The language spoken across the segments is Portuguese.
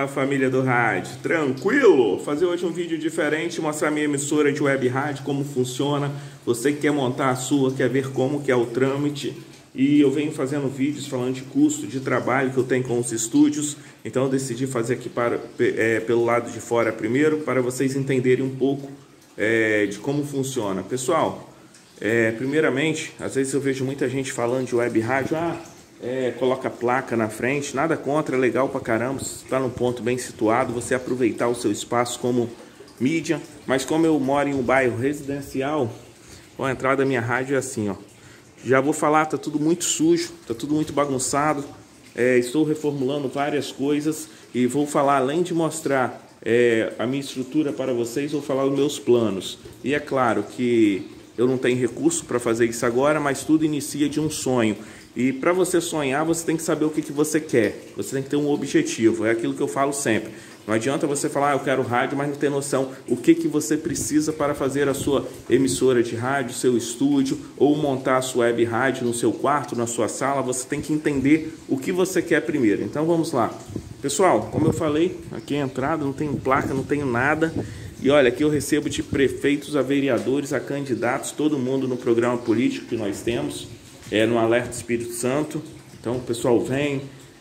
Fala, família do rádio, tranquilo? Fazer hoje um vídeo diferente, mostrar minha emissora de web rádio, como funciona. Você que quer montar a sua, quer ver como que é o trâmite. E eu venho fazendo vídeos falando de custo, de trabalho que eu tenho com os estúdios. Então eu decidi fazer aqui pelo lado de fora primeiro, para vocês entenderem um pouco de como funciona. Pessoal, primeiramente, às vezes eu vejo muita gente falando de web rádio, coloca placa na frente, nada contra, é legal pra caramba, está num ponto bem situado, você aproveitar o seu espaço como mídia, mas como eu moro em um bairro residencial, a entrada da minha rádio é assim, ó. Já vou falar, tá tudo muito sujo, tá tudo muito bagunçado, estou reformulando várias coisas e vou falar, além de mostrar a minha estrutura para vocês, vou falar os meus planos. E é claro que eu não tenho recurso para fazer isso agora, mas tudo inicia de um sonho. E para você sonhar, você tem que saber o que você quer. Você tem que ter um objetivo. É aquilo que eu falo sempre. Não adianta você falar, eu quero rádio, mas não ter noção o que você precisa para fazer a sua emissora de rádio, seu estúdio, ou montar a sua web rádio no seu quarto, na sua sala. Você tem que entender o que você quer primeiro. Então vamos lá. Pessoal, como eu falei, aqui é a entrada, não tenho placa, não tenho nada. E olha, aqui eu recebo de prefeitos a vereadores, a candidatos, todo mundo no programa político que nós temos. No Alerta Espírito Santo. Então o pessoal vem,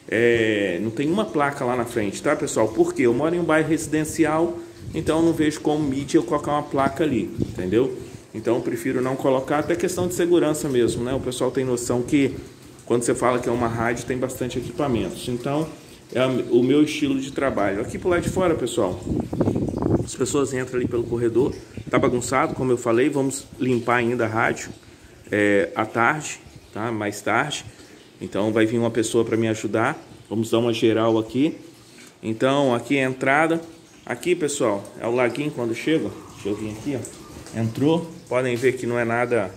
não tem uma placa lá na frente, tá, pessoal? Porque eu moro em um bairro residencial, então eu não vejo como mídia eu colocar uma placa ali, entendeu? Então eu prefiro não colocar, até questão de segurança mesmo, né? O pessoal tem noção que quando você fala que é uma rádio tem bastante equipamentos. Então é o meu estilo de trabalho. Aqui por lá de fora, pessoal, as pessoas entram ali pelo corredor, tá bagunçado, como eu falei, vamos limpar ainda a rádio à tarde. Tá? Mais tarde, então vai vir uma pessoa para me ajudar. Vamos dar uma geral aqui. Então aqui é a entrada. Aqui, pessoal, é o laguinho quando chega. Deixa eu vir aqui, ó. Entrou, podem ver que não é nada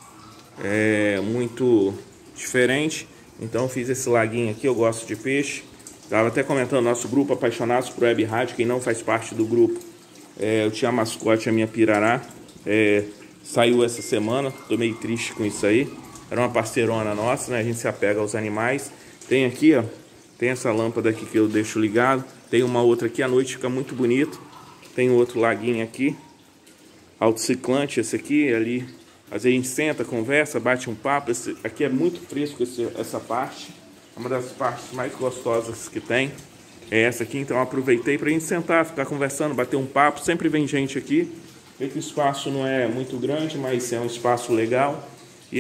muito diferente. Então fiz esse laguinho aqui. Eu gosto de peixe. Estava até comentando nosso grupo Apaixonados por Web Rádio. Quem não faz parte do grupo, eu tinha a mascote, a minha pirará, saiu essa semana. Tô meio triste com isso aí. Era uma parceirona nossa, né? A gente se apega aos animais. Tem aqui, ó, tem essa lâmpada aqui que eu deixo ligado. Tem uma outra aqui, à noite fica muito bonito. Tem outro laguinho aqui, autociclante esse aqui, ali. Às vezes a gente senta, conversa, bate um papo. Esse aqui é muito fresco, essa parte. É uma das partes mais gostosas que tem. É essa aqui, então eu aproveitei pra gente sentar, ficar conversando, bater um papo. Sempre vem gente aqui. Vê que o espaço não é muito grande, mas é um espaço legal. E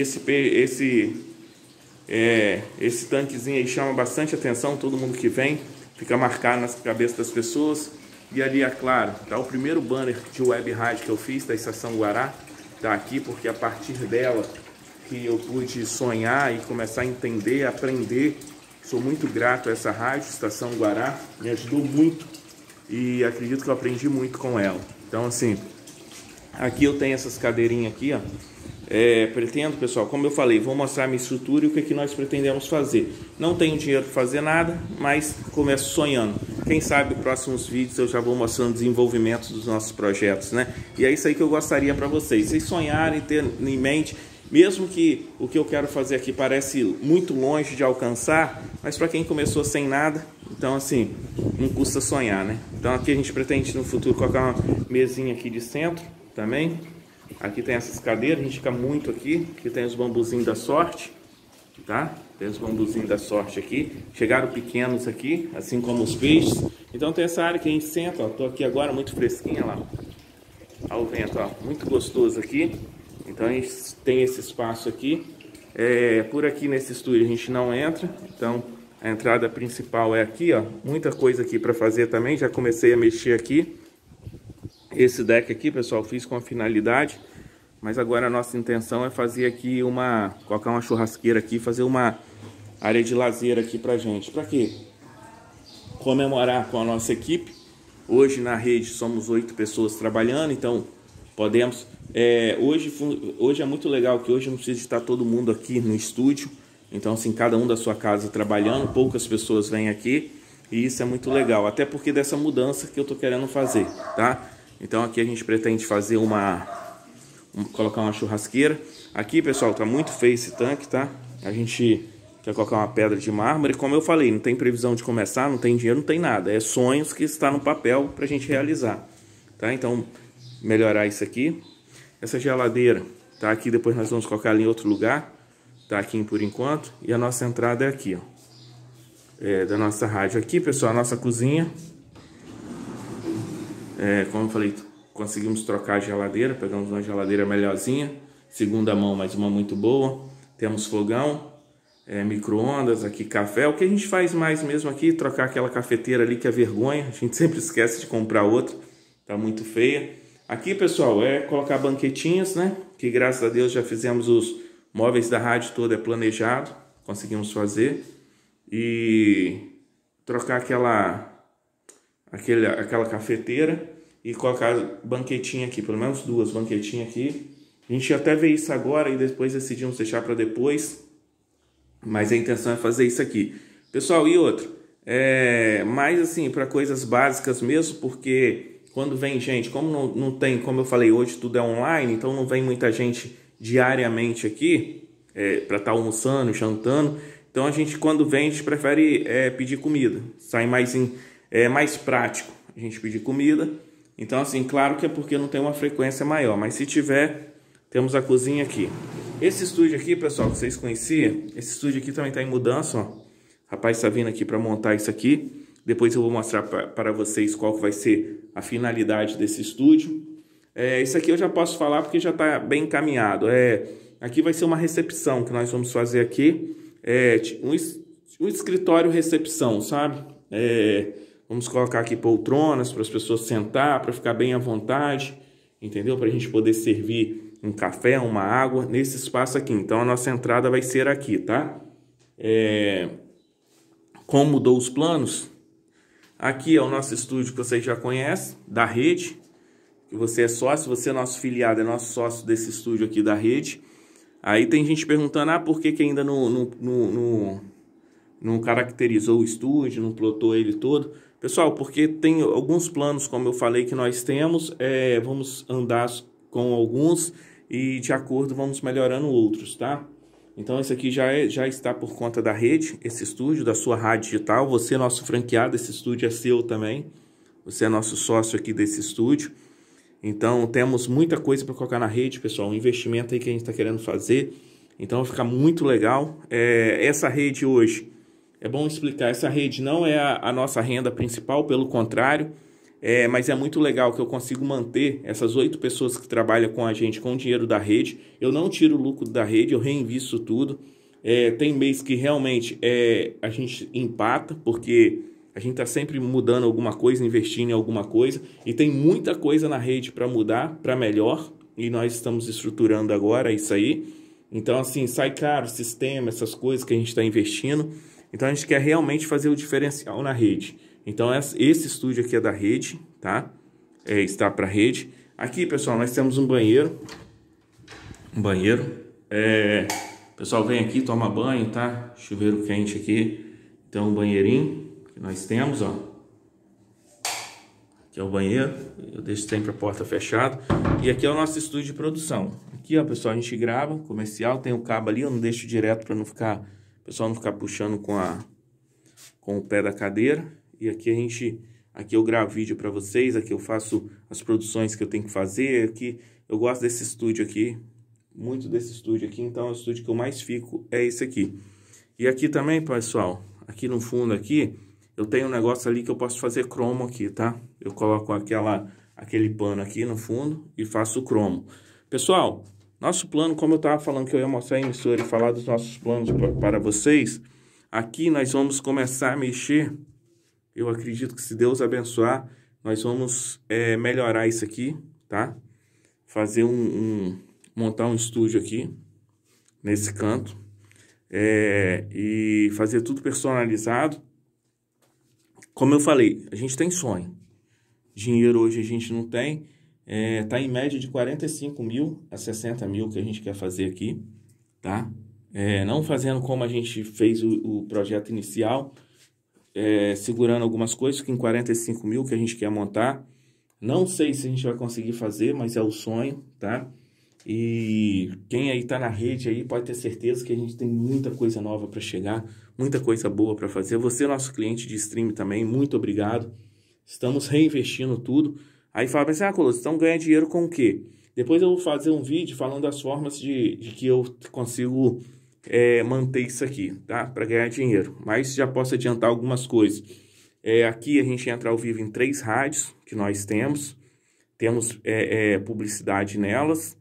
esse tanquezinho aí chama bastante atenção, todo mundo que vem, fica marcado nas cabeças das pessoas. E ali, é claro, tá o primeiro banner de web rádio que eu fiz da Estação Guará, tá aqui porque a partir dela que eu pude sonhar e começar a entender, aprender. Sou muito grato a essa rádio, Estação Guará, me ajudou muito e acredito que eu aprendi muito com ela. Então assim, aqui eu tenho essas cadeirinhas aqui, ó. Pretendo, pessoal, como eu falei, vou mostrar a minha estrutura e o que nós pretendemos fazer. Não tenho dinheiro para fazer nada, mas começo sonhando. Quem sabe, próximos vídeos eu já vou mostrando o desenvolvimento dos nossos projetos, né? E é isso aí que eu gostaria para vocês. Vocês sonharem, ter em mente, mesmo que o que eu quero fazer aqui parece muito longe de alcançar, mas para quem começou sem nada, então assim, não custa sonhar, né? Então aqui a gente pretende no futuro colocar uma mesinha aqui de centro também. Aqui tem essas cadeiras, a gente fica muito aqui. Aqui tem os bambuzinhos da sorte, tá? Tem os bambuzinhos da sorte aqui. Chegaram pequenos aqui, assim como os peixes. Então tem essa área que a gente senta, ó. Tô aqui agora muito fresquinha lá. Olha o vento, ó. Muito gostoso aqui. Então a gente tem esse espaço aqui. Por aqui nesse estúdio a gente não entra. Então a entrada principal é aqui, ó. Muita coisa aqui para fazer também. Já comecei a mexer aqui. Esse deck aqui, pessoal, fiz com a finalidade, mas agora a nossa intenção é fazer aqui colocar uma churrasqueira aqui, fazer uma área de lazer aqui pra gente. Pra quê? Comemorar com a nossa equipe. Hoje na rede somos 8 pessoas trabalhando, então podemos... hoje é muito legal que hoje não precisa estar todo mundo aqui no estúdio. Então assim, cada um da sua casa trabalhando, poucas pessoas vêm aqui. E isso é muito legal, até porque dessa mudança que eu tô querendo fazer, tá? Então aqui a gente pretende fazer colocar uma churrasqueira. Aqui, pessoal, tá muito feio esse tanque, tá? A gente quer colocar uma pedra de mármore. Como eu falei, não tem previsão de começar, não tem dinheiro, não tem nada. É sonhos que está no papel para a gente realizar, tá? Então, melhorar isso aqui. Essa geladeira tá aqui, depois nós vamos colocar ela em outro lugar. Tá aqui por enquanto. E a nossa entrada é aqui, ó. Da nossa rádio. Aqui, pessoal, a nossa cozinha. Como eu falei, conseguimos trocar a geladeira. Pegamos uma geladeira melhorzinha. Segunda mão, mas uma muito boa. Temos fogão. Micro-ondas, aqui café. O que a gente faz mais mesmo aqui, trocar aquela cafeteira ali que é vergonha. A gente sempre esquece de comprar outra. Tá muito feia. Aqui, pessoal, colocar banquetinhas, né? Que graças a Deus já fizemos os móveis da rádio todo planejado. Conseguimos fazer. E trocar aquela cafeteira e colocar banquetinha aqui, pelo menos 2 banquetinhas aqui. A gente até vê isso agora e depois decidimos deixar para depois, mas a intenção é fazer isso aqui. Pessoal, e outro, mais assim, para coisas básicas mesmo, porque quando vem gente, como não tem, como eu falei, hoje tudo é online, então não vem muita gente diariamente aqui, para estar almoçando, jantando. Então a gente, quando vem, a gente prefere pedir comida. Sai mais prático a gente pedir comida. Então, assim, claro que é porque não tem uma frequência maior. Mas se tiver, temos a cozinha aqui. Esse estúdio aqui, pessoal, que vocês conheciam, esse estúdio aqui também está em mudança, ó. O rapaz está vindo aqui para montar isso aqui. Depois eu vou mostrar para vocês qual que vai ser a finalidade desse estúdio. Isso aqui eu já posso falar porque já está bem encaminhado. Aqui vai ser uma recepção que nós vamos fazer aqui. Um escritório recepção, sabe? Vamos colocar aqui poltronas para as pessoas sentar, para ficar bem à vontade, entendeu? Para a gente poder servir um café, uma água nesse espaço aqui. Então a nossa entrada vai ser aqui, tá? Como mudou os planos? Aqui é o nosso estúdio que vocês já conhecem, da rede, que você é sócio, você é nosso filiado, é nosso sócio desse estúdio aqui da rede. Aí tem gente perguntando, por que ainda não caracterizou o estúdio, não plotou ele todo? Pessoal, porque tem alguns planos, como eu falei, que nós temos, vamos andar com alguns e de acordo vamos melhorando outros, tá? Então esse aqui já está por conta da rede, esse estúdio, da sua rádio digital. Você é nosso franqueado, esse estúdio é seu também. Você é nosso sócio aqui desse estúdio. Então, temos muita coisa para colocar na rede, pessoal. Um investimento aí que a gente está querendo fazer. Então, vai ficar muito legal. Essa rede hoje, é bom explicar, essa rede não é a nossa renda principal, pelo contrário. Mas é muito legal que eu consigo manter essas 8 pessoas que trabalham com a gente com o dinheiro da rede. Eu não tiro o lucro da rede, eu reinvisto tudo. Tem mês que realmente a gente empata, porque a gente está sempre mudando alguma coisa, investindo em alguma coisa. E tem muita coisa na rede para mudar, para melhor. E nós estamos estruturando agora isso aí. Então, assim, sai caro o sistema, essas coisas que a gente está investindo. Então, a gente quer realmente fazer o diferencial na rede. Então, esse estúdio aqui é da rede, tá? Está para rede. Aqui, pessoal, nós temos um banheiro. O pessoal vem aqui, toma banho, tá? Chuveiro quente aqui. Então, um banheirinho que nós temos, ó. Aqui é o banheiro. Eu deixo sempre a porta fechada. E aqui é o nosso estúdio de produção. Aqui, ó, pessoal, a gente grava comercial. Tem o cabo ali, eu não deixo direto para não ficar... O pessoal não ficar puxando com o pé da cadeira. E aqui aqui eu gravo vídeo para vocês. Aqui eu faço as produções que eu tenho que fazer. Aqui eu gosto desse estúdio aqui. Muito desse estúdio aqui. Então, o estúdio que eu mais fico é esse aqui. E aqui também, pessoal, aqui no fundo aqui, eu tenho um negócio ali que eu posso fazer cromo aqui, tá? Eu coloco aquele pano aqui no fundo e faço o cromo. Pessoal, nosso plano, como eu estava falando que eu ia mostrar a emissora e falar dos nossos planos para vocês, aqui nós vamos começar a mexer. Eu acredito que, se Deus abençoar, nós vamos melhorar isso aqui, tá? Fazer montar um estúdio aqui, nesse canto. E fazer tudo personalizado. Como eu falei, a gente tem sonho. Dinheiro hoje a gente não tem. Tá em média de 45 mil a 60 mil que a gente quer fazer aqui, tá? Não fazendo como a gente fez o projeto inicial, segurando algumas coisas, que em 45 mil que a gente quer montar. Não sei se a gente vai conseguir fazer, mas é o sonho, tá? E quem aí tá na rede aí pode ter certeza que a gente tem muita coisa nova para chegar, muita coisa boa para fazer. Você, nosso cliente de stream também, muito obrigado. Estamos reinvestindo tudo. Aí fala assim, Colosso, então ganha dinheiro com o quê? Depois eu vou fazer um vídeo falando das formas de que eu consigo manter isso aqui, tá? Para ganhar dinheiro. Mas já posso adiantar algumas coisas. Aqui a gente entra ao vivo em 3 rádios que nós temos. Temos publicidade nelas.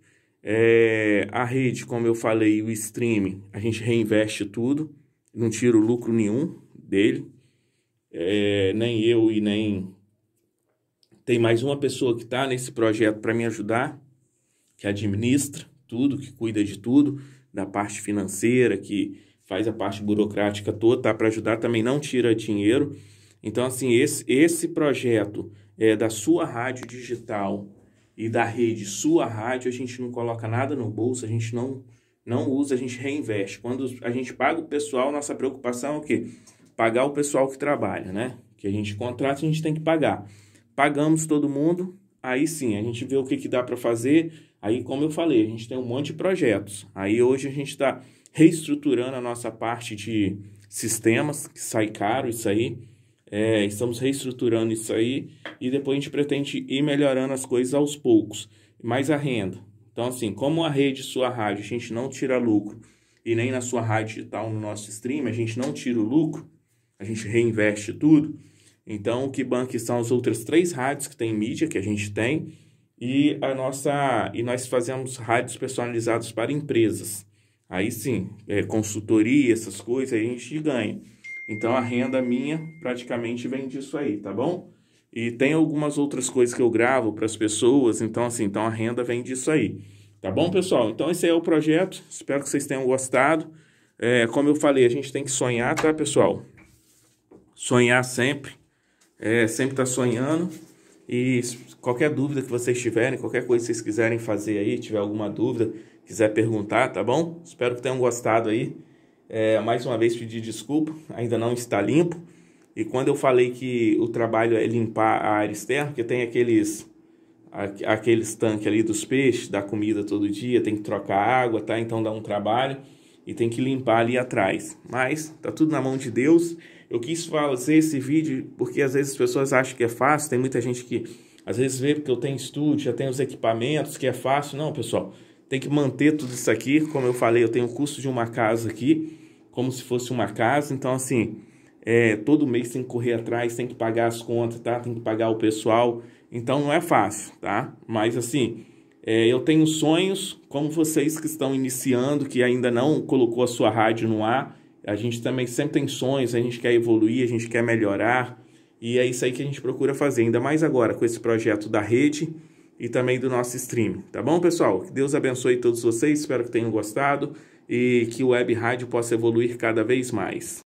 A rede, como eu falei, o streaming, a gente reinveste tudo. Não tiro lucro nenhum dele. Nem eu e nem... Tem mais uma pessoa que está nesse projeto para me ajudar, que administra tudo, que cuida de tudo, da parte financeira, que faz a parte burocrática toda, tá? Para ajudar, também não tira dinheiro. Então, assim, esse projeto da sua rádio digital e da rede sua rádio, a gente não coloca nada no bolso, a gente não usa, a gente reinveste. Quando a gente paga o pessoal, nossa preocupação é o quê? Pagar o pessoal que trabalha, né? Que a gente contrata, a gente tem que pagar. Pagamos todo mundo, aí sim, a gente vê o que dá para fazer. Aí, como eu falei, a gente tem um monte de projetos. Aí hoje a gente está reestruturando a nossa parte de sistemas, que sai caro isso aí. Estamos reestruturando isso aí e depois a gente pretende ir melhorando as coisas aos poucos. Mais a renda. Então, assim, como a rede, sua rádio, a gente não tira lucro e nem na sua rádio digital, no nosso stream, a gente não tira o lucro, a gente reinveste tudo. Então, o que banca são as outras 3 rádios que tem mídia, que a gente tem, e nós fazemos rádios personalizados para empresas. Aí sim, consultoria, essas coisas, aí a gente ganha. Então, a renda minha praticamente vem disso aí, tá bom? E tem algumas outras coisas que eu gravo para as pessoas, então assim, a renda vem disso aí. Tá bom, pessoal? Então, esse aí é o projeto, espero que vocês tenham gostado. Como eu falei, a gente tem que sonhar, tá, pessoal? Sonhar sempre. Sempre tá sonhando. E qualquer dúvida que vocês tiverem, qualquer coisa que vocês quiserem fazer aí, tiver alguma dúvida, quiser perguntar, tá bom? Espero que tenham gostado aí. Mais uma vez pedir desculpa, ainda não está limpo. E quando eu falei que o trabalho é limpar a área externa, porque tem aqueles tanques ali dos peixes, da comida todo dia, tem que trocar água, tá? Então dá um trabalho e tem que limpar ali atrás. Mas tá tudo na mão de Deus. Eu quis fazer esse vídeo porque às vezes as pessoas acham que é fácil. Tem muita gente que às vezes vê porque eu tenho estúdio, já tenho os equipamentos, que é fácil. Não, pessoal, tem que manter tudo isso aqui. Como eu falei, eu tenho o custo de uma casa aqui, como se fosse uma casa. Então, assim, todo mês tem que correr atrás, tem que pagar as contas, tá? Tem que pagar o pessoal. Então, não é fácil, tá? Mas, assim, eu tenho sonhos, como vocês que estão iniciando, que ainda não colocou a sua rádio no ar. A gente também sempre tem sonhos, a gente quer evoluir, a gente quer melhorar. E é isso aí que a gente procura fazer, ainda mais agora com esse projeto da rede e também do nosso stream. Tá bom, pessoal? Que Deus abençoe todos vocês, espero que tenham gostado e que o Web Rádio possa evoluir cada vez mais.